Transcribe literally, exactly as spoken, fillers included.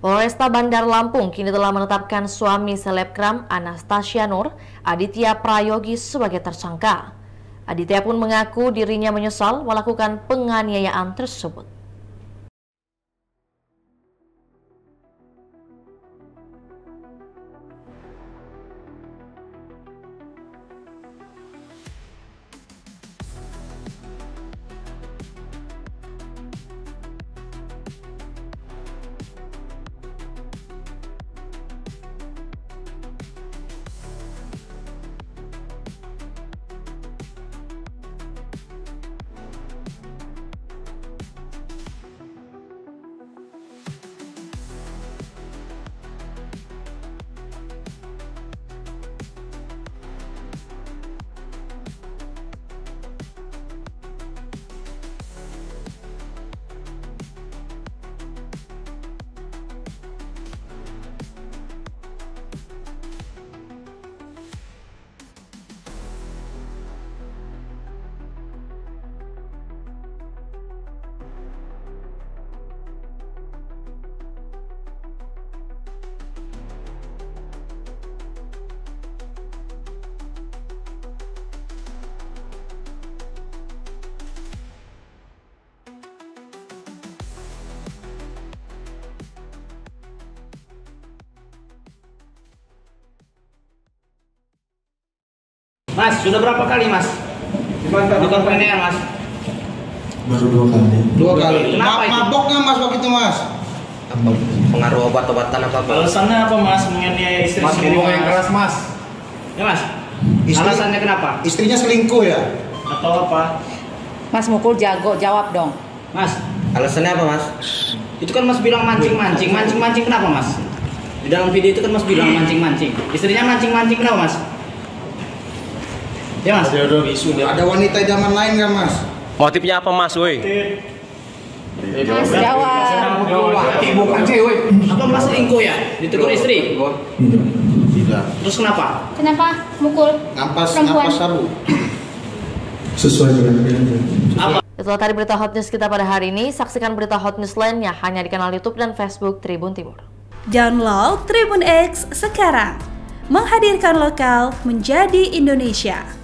Polresta Bandar Lampung kini telah menetapkan suami selebgram Anastasia Nur, Aditya Prayogi sebagai tersangka. Aditya pun mengaku dirinya menyesal melakukan penganiayaan tersebut. Mas, sudah berapa kali mas? Bukan penganiayaan mas? Baru dua kali. Dua kali. Kenapa itu? Maboknya mas waktu itu mas? Apa pengaruh obat-obatan apa apa? Alasannya apa mas menganiaya istri Mas sendiri? ngomong yang keras mas. Ya mas. Istri, Alasannya kenapa? Istrinya selingkuh ya? Atau apa? Mas mukul jago, jawab dong. Mas, Alasannya apa mas? itu kan mas bilang mancing-mancing, mancing-mancing kenapa mas? Di dalam video itu kan mas bilang mancing-mancing. Istrinya mancing-mancing kenapa mas? Ya mas. Ada wanita idaman lain kan mas? Motifnya apa mas, woi? Mas jawab. Bukan cewek. Apa mas selingkuh ya? Ditegur istri? Tidak. Terus kenapa? Kenapa mukul Ngampas, perempuan? ngampas sabu. Sesuai dengan perintah. Apa? Itulah tadi berita hot news kita pada hari ini. Saksikan berita hot news lainnya hanya di kanal YouTube dan Facebook Tribun Timur. Download Tribun X sekarang. Menghadirkan lokal menjadi Indonesia.